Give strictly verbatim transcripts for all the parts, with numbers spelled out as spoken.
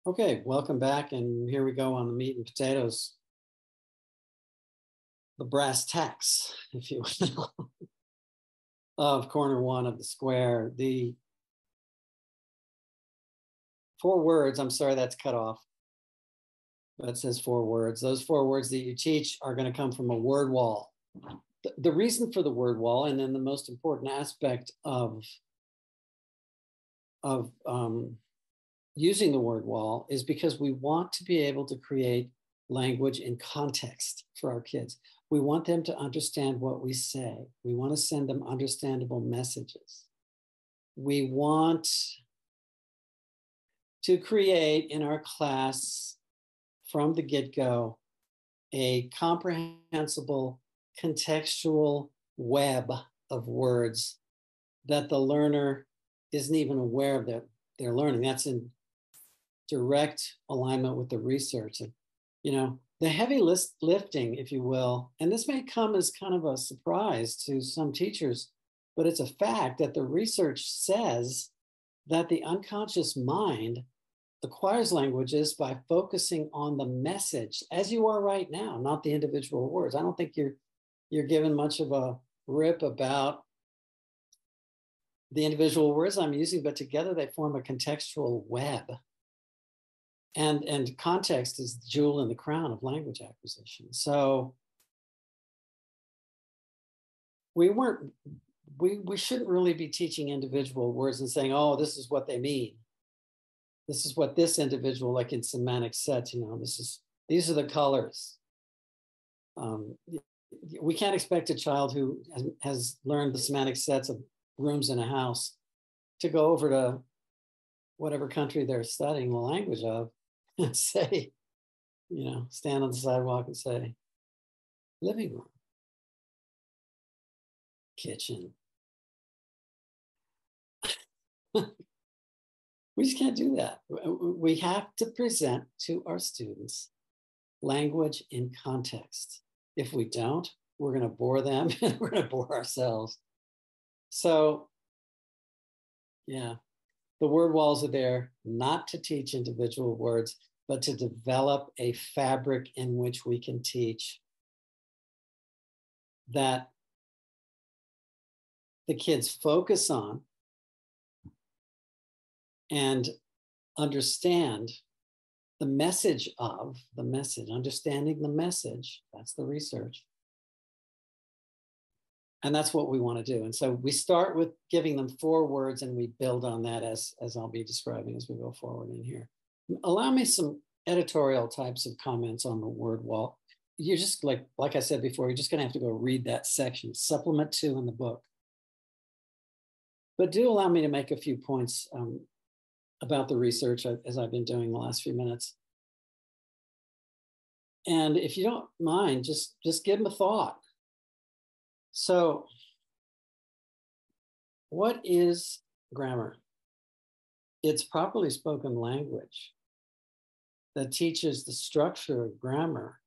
Okay, welcome back, and here we go on the meat and potatoes, the brass tacks, if you will, of corner one of the square. The four words, I'm sorry that's cut off, but it says four words. Those four words that you teach are going to come from a word wall. The, the reason for the word wall, and then the most important aspect of, of um, using the word wall, is because we want to be able to create language in context for our kids. We want them to understand what we say. We want to send them understandable messages. We want to create in our class from the get-go a comprehensible, contextual web of words that the learner isn't even aware of that they're learning. That's in direct alignment with the research. And, you know, the heavy list lifting, if you will, and this may come as kind of a surprise to some teachers, but it's a fact that the research says that the unconscious mind acquires languages by focusing on the message, as you are right now, not the individual words. I don't think you're you're given much of a rip about the individual words I'm using, but together they form a contextual web. And, and context is the jewel in the crown of language acquisition. So we weren't, we, we shouldn't really be teaching individual words and saying, oh, this is what they mean. This is what this individual, like in semantic sets, you know, this is, these are the colors. Um, we can't expect a child who has, has learned the semantic sets of rooms in a house to go over to whatever country they're studying the language of and say, you know, stand on the sidewalk and say, living room, kitchen. We just can't do that. We have to present to our students language in context. If we don't, we're going to bore them and we're going to bore ourselves. So, yeah, the word walls are there not to teach individual words, but to develop a fabric in which we can teach that the kids focus on and understand the message of the message, understanding the message. That's the research. And that's what we want to do. And so we start with giving them four words and we build on that as, as I'll be describing as we go forward in here. Allow me some editorial types of comments on the word wall. You're just like, like I said before, you're just going to have to go read that section, supplement two in the book. But do allow me to make a few points um, about the research as I've been doing the last few minutes. And if you don't mind, just, just give them a thought. So, what is grammar? It's properly spoken language that teaches the structure of grammar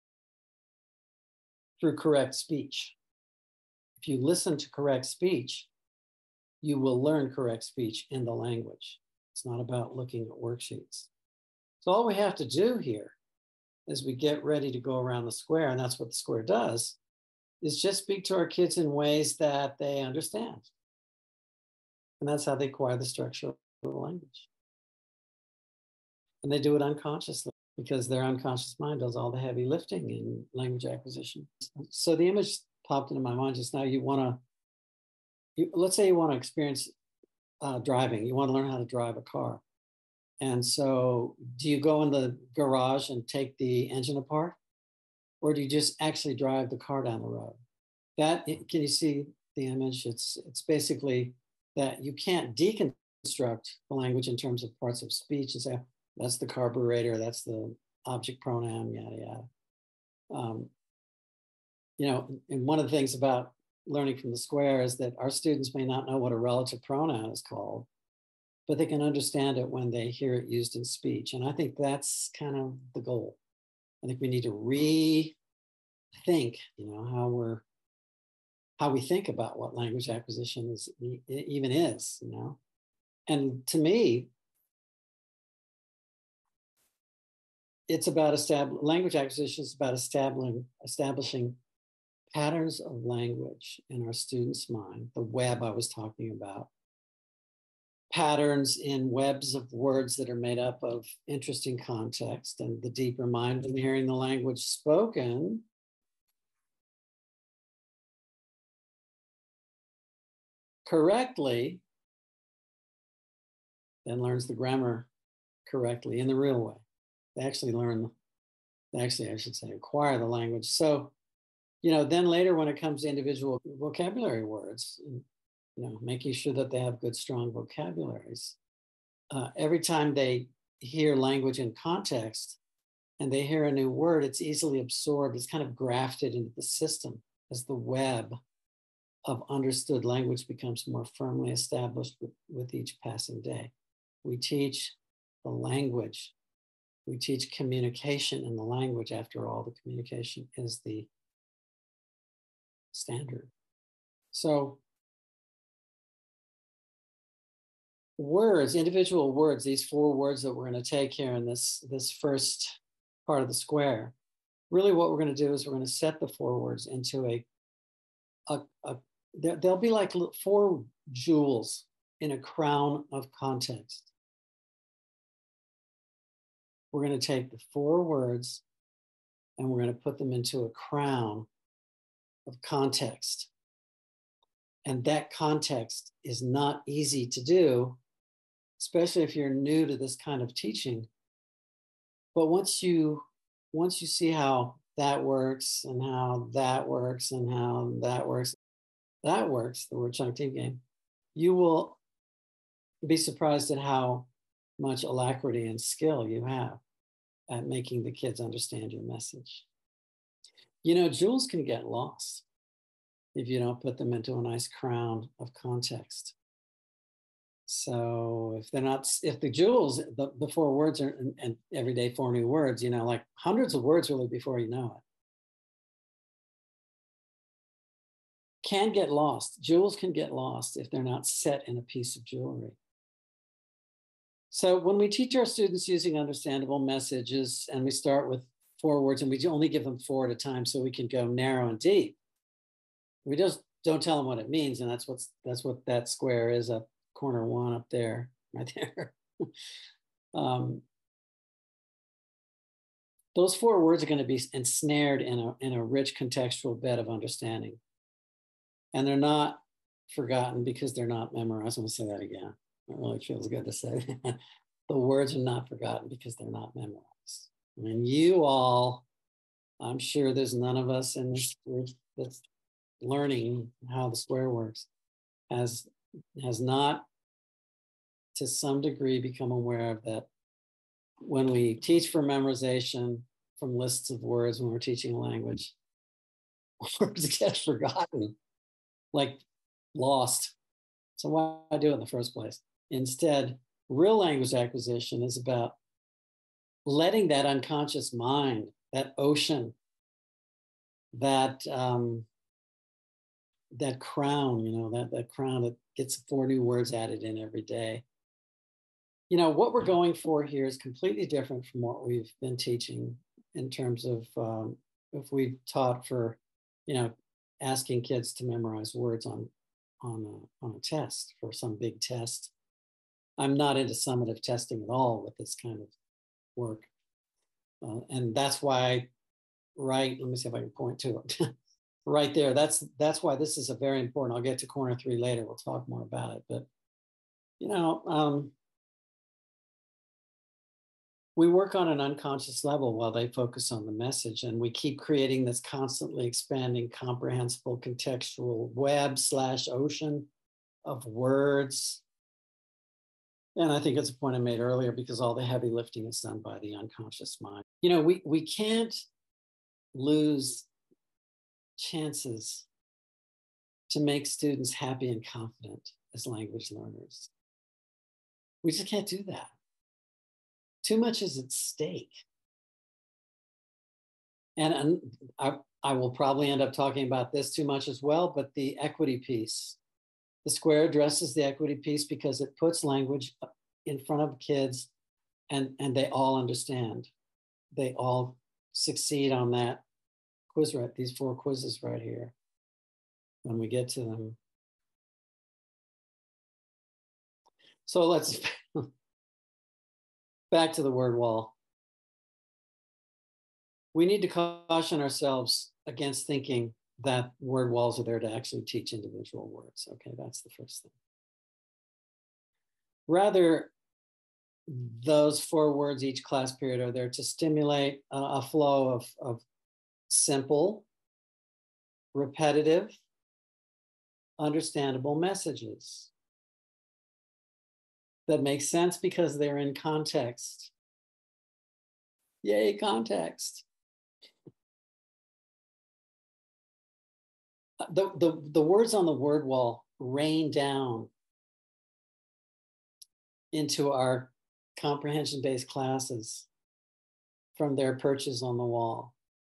through correct speech. If you listen to correct speech, you will learn correct speech in the language. It's not about looking at worksheets. So all we have to do here as we get ready to go around the square, and that's what the square does, is just speak to our kids in ways that they understand. And that's how they acquire the structure of the language. And they do it unconsciously because their unconscious mind does all the heavy lifting in language acquisition. So the image popped into my mind just now. You want to, let's say you want to experience uh, driving. You want to learn how to drive a car. And so do you go in the garage and take the engine apart? Or do you just actually drive the car down the road? That, can you see the image? It's, it's basically that you can't deconstruct the language in terms of parts of speech and say, that's the carburetor, that's the object pronoun, yada, yada. Um, you know, and one of the things about learning from the square is that our students may not know what a relative pronoun is called, but they can understand it when they hear it used in speech. And I think that's kind of the goal. I think we need to rethink, you know, how we're, how we think about what language acquisition is, even is, you know. And to me, it's about establishing language acquisition is about establishing establishing patterns of language in our students' mind, the web I was talking about, patterns in webs of words that are made up of interesting context and the deeper mind when hearing the language spoken. Correctly, then learns the grammar correctly in the real way. They actually learn, actually, I should say, acquire the language. So, you know, then later when it comes to individual vocabulary words, you know, making sure that they have good, strong vocabularies. Uh, every time they hear language in context and they hear a new word, it's easily absorbed. It's kind of grafted into the system as the web of understood language becomes more firmly established with, with each passing day. We teach the language. We teach communication in the language. After all, the communication is the standard. So words, individual words, these four words that we're going to take here in this, this first part of the square, really what we're going to do is we're going to set the four words into a, a, a they'll be like four jewels in a crown of context. We're going to take the four words and we're going to put them into a crown of context. And that context is not easy to do, especially if you're new to this kind of teaching. But once you, once you see how that works and how that works and how that works, that works, the word chunk team game, you will be surprised at how much alacrity and skill you have at making the kids understand your message. You know, jewels can get lost if you don't put them into a nice crown of context. So if they're not, if the jewels, the, the four words are, and, and every day four new words, you know, like hundreds of words really before you know it, can get lost. Jewels can get lost if they're not set in a piece of jewelry. So when we teach our students using understandable messages, and we start with four words, and we only give them four at a time so we can go narrow and deep, we just don't tell them what it means, and that's what's that's what that square is up corner one up there, right there. um, those four words are going to be ensnared in a in a rich contextual bed of understanding. And they're not forgotten because they're not memorized. I'm going to say that again. It really feels good to say that. The words are not forgotten because they're not memorized. And you all, I'm sure there's none of us in this group that's learning how the square works, has, has not to some degree become aware of that. When we teach for memorization from lists of words, when we're teaching a language, words get forgotten. Like lost. So why do it in the first place? Instead, real language acquisition is about letting that unconscious mind, that ocean, that um, that crown, you know, that, that crown that gets four new words added in every day. You know, what we're going for here is completely different from what we've been teaching in terms of um, if we've taught for, you know, asking kids to memorize words on, on, a, on a test for some big test. I'm not into summative testing at all with this kind of work. Uh, and that's why, right, let me see if I can point to it. Right there, that's, that's why this is a very important, I'll get to corner three later, we'll talk more about it. But, you know, um, we work on an unconscious level while they focus on the message, and we keep creating this constantly expanding, comprehensible, contextual web slash ocean of words. And I think it's a point I made earlier, because all the heavy lifting is done by the unconscious mind. You know, we, we can't lose chances to make students happy and confident as language learners. We just can't do that. Too much is at stake. And, and I, I will probably end up talking about this too much as well, but the equity piece. The square addresses the equity piece because it puts language in front of kids and, and they all understand. they all succeed on that quiz, right? These four quizzes right here, when we get to them. So let's back to the word wall. We need to caution ourselves against thinking that word walls are there to actually teach individual words. Okay, that's the first thing. Rather, those four words each class period are there to stimulate a, a flow of, of simple, repetitive, understandable messages that make sense because they're in context. Yay, context. The, the, the words on the word wall rain down into our comprehension-based classes from their perches on the wall.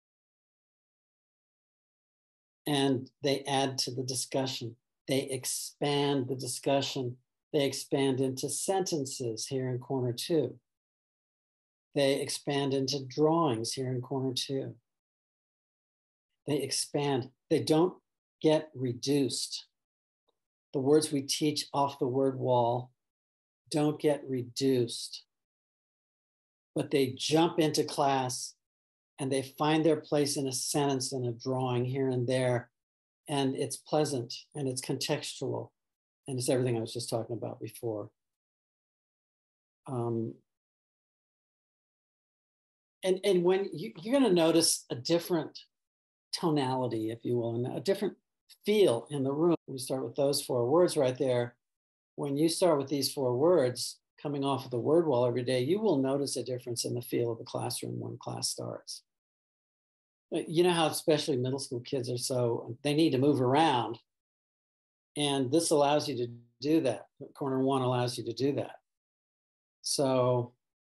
And they add to the discussion. They expand the discussion. They expand into sentences here in corner two. They expand into drawings here in corner two. They expand. They don't get reduced. The words we teach off the word wall don't get reduced, but they jump into class and they find their place in a sentence and a drawing here and there. And it's pleasant and it's contextual. And it's everything I was just talking about before. Um, and, and when you, you're going to notice a different tonality, if you will, and a different feel in the room. We start with those four words right there. When you start with these four words coming off of the word wall every day, you will notice a difference in the feel of the classroom when class starts. You know how especially middle school kids are so, they need to move around. And this allows you to do that. Corner one allows you to do that. So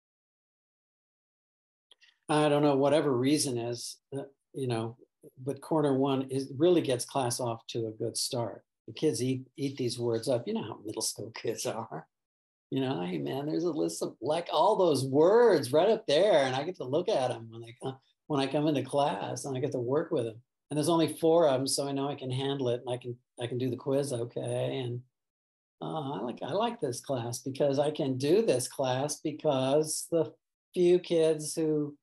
I don't know, whatever reason is, uh, you know, but corner one is really gets class off to a good start. The kids eat, eat these words up. You know how middle school kids are. You know, hey man, there's a list of like all those words right up there. And I get to look at them when they come, when I come into class and I get to work with them. And there's only four of them, so I know I can handle it and I can I can do the quiz okay. And uh, I like I like this class because I can do this class because the few kids who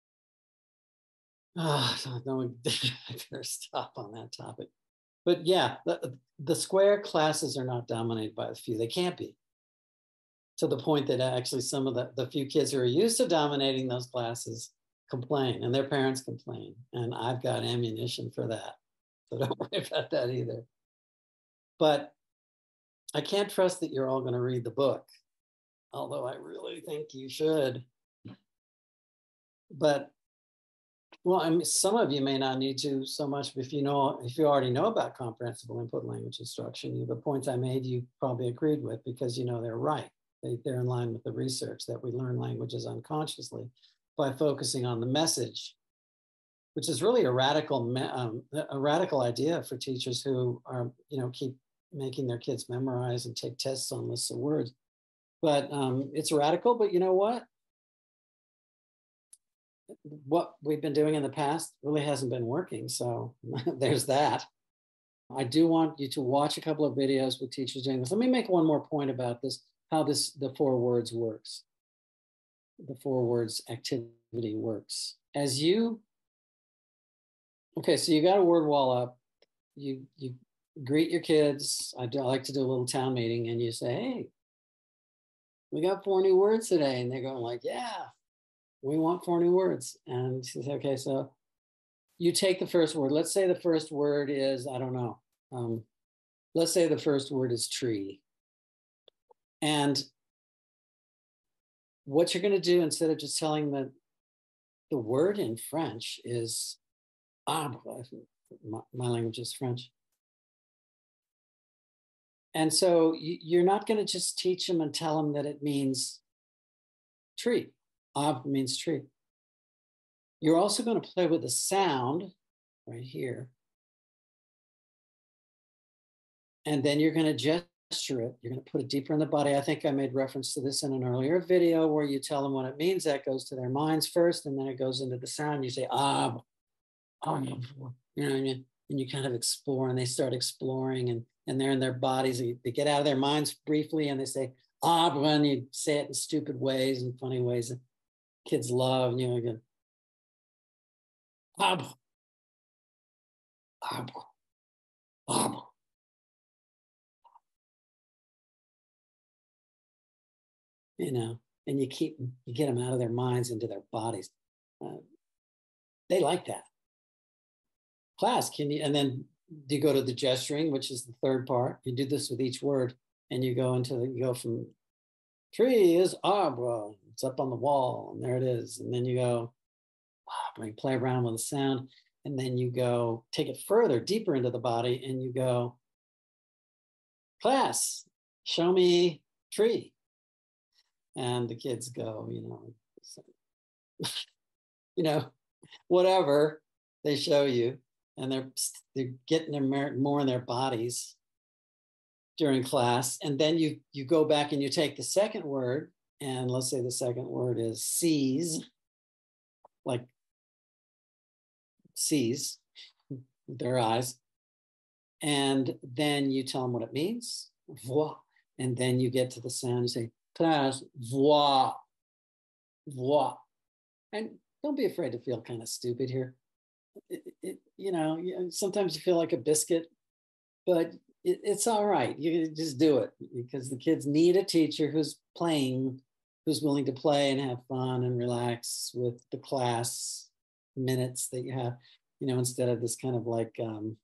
ah oh, no, I better stop on that topic. But yeah, the, the square classes are not dominated by the few. They can't be. To the point that actually some of the, the few kids who are used to dominating those classes complain and their parents complain. And I've got ammunition for that. So don't worry about that either. But I can't trust that you're all going to read the book, although I really think you should. But well, I mean, some of you may not need to so much if you know, if you already know about comprehensible input language instruction. The points I made, you probably agreed with because you know they're right. They, they're in line with the research that we learn languages unconsciously by focusing on the message, which is really a radical, um, a radical idea for teachers who are, you know, keep making their kids memorize and take tests on lists of words. But um, it's radical, but you know what? What we've been doing in the past really hasn't been working. So there's that. I do want you to watch a couple of videos with teachers doing this. Let me make one more point about this, how this, the four words works. The four words activity works. As you, okay, so you got a word wall up. You, you greet your kids. I, do, I like to do a little town meeting and you say, hey, we got four new words today. And they're going like, yeah, we want four new words. And she says, okay, so you take the first word. Let's say the first word is, I don't know. Um, let's say the first word is tree. And what you're going to do, instead of just telling them the word in French is arbre, my, my language is French. And so you, you're not going to just teach them and tell them that it means tree. Arbre means tree. You're also going to play with the sound right here. And then you're going to gesture it. You're going to put it deeper in the body. I think I made reference to this in an earlier video where you tell them what it means. That goes to their minds first, and then it goes into the sound. You say, ah, oh, you know, and you, and you kind of explore, and they start exploring, and, and they're in their bodies. They get out of their minds briefly, and they say, ah, and you say it in stupid ways and funny ways that kids love. And you know, again, ah, ah, ah. You know, and you keep, you get them out of their minds into their bodies. Uh, they like that. Class, can you, and then you go to the gesturing, which is the third part. You do this with each word, and you go into the, you go from tree is arbor, it's up on the wall, and there it is. And then you go, ah, you play around with the sound, and then you go take it further, deeper into the body, and you go, class, show me tree. And the kids go, you know, you know, whatever they show you, and they're they're getting their more in their bodies during class. And then you you go back and you take the second word, and let's say the second word is sees, like sees with their eyes, and then you tell them what it means, voix, and then you get to the sound. You say, class, voix, voix. And don't be afraid to feel kind of stupid here. It, it, you know, sometimes you feel like a biscuit, but it, it's all right. You just do it because the kids need a teacher who's playing, who's willing to play and have fun and relax with the class minutes that you have, you know, instead of this kind of like um,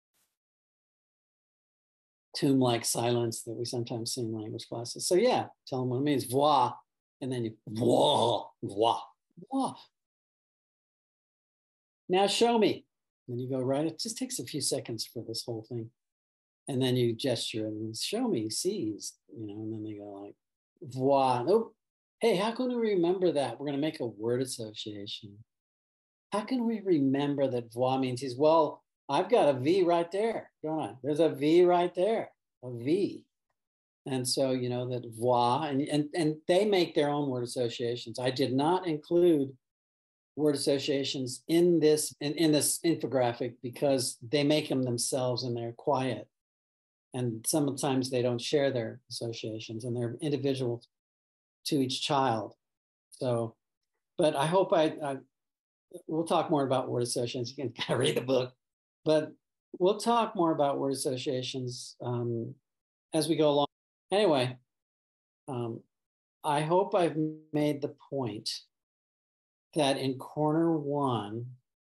tomb-like silence that we sometimes see in language classes. So yeah, tell them what it means, voix, and then you voix, voix, voix. Now show me. Then you go right. It just takes a few seconds for this whole thing, and then you gesture and show me, sees, you know, and then they go like voix. Oh, hey, how can we remember that? We're going to make a word association. How can we remember that voix means he's well? I've got a V right there, don't I? There's a V right there, a V. And so, you know, that voix, and, and, and they make their own word associations. I did not include word associations in this, in, in this infographic because they make them themselves and they're quiet. And sometimes they don't share their associations and they're individual to each child. So, but I hope I, I we'll talk more about word associations. You can kind of read the book. But we'll talk more about word associations um, as we go along. Anyway, um, I hope I've made the point that in corner one,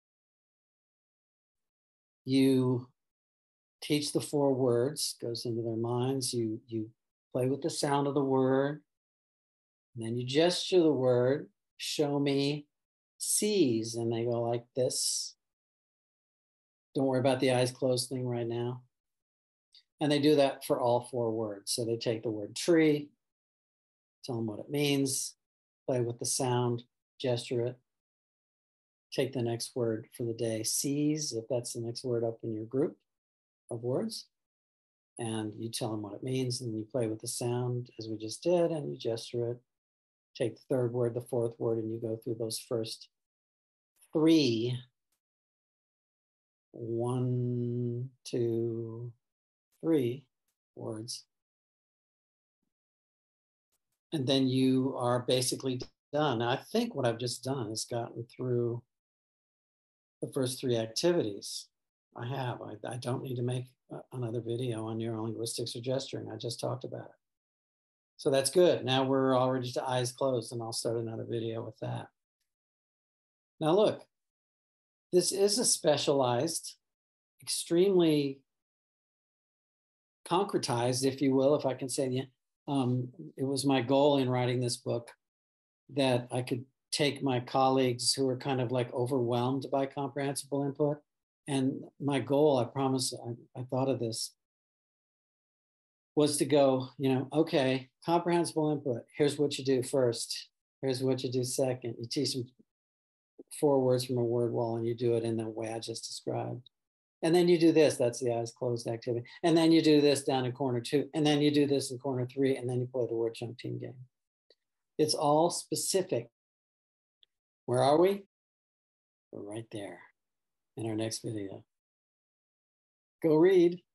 you teach the four words, goes into their minds. You, you play with the sound of the word, and then you gesture the word, show me, sees, and they go like this. Don't worry about the eyes closed thing right now. And they do that for all four words. So they take the word tree, tell them what it means, play with the sound, gesture it, take the next word for the day, sees, if that's the next word up in your group of words, and you tell them what it means, and you play with the sound as we just did, and you gesture it, take the third word, the fourth word, and you go through those first three. One, two, three words. And then you are basically done. I think what I've just done is gotten through the first three activities. I have. I, I don't need to make another video on neurolinguistics or gesturing. I just talked about it. So that's good. Now we're already to eyes closed, and I'll start another video with that. Now look. This is a specialized, extremely concretized, if you will, if I can say that. Um, it was my goal in writing this book that I could take my colleagues who are kind of like overwhelmed by comprehensible input. And my goal, I promise, I, I thought of this, was to go, you know, okay, comprehensible input. Here's what you do first. Here's what you do second. You teach them four words from a word wall and you do it in the way I just described. And then you do this, that's the eyes closed activity. And then you do this down in corner two. And then you do this in corner three. And then you play the word chunk team game. It's all specific. Where are we? We're right there in our next video. Go read.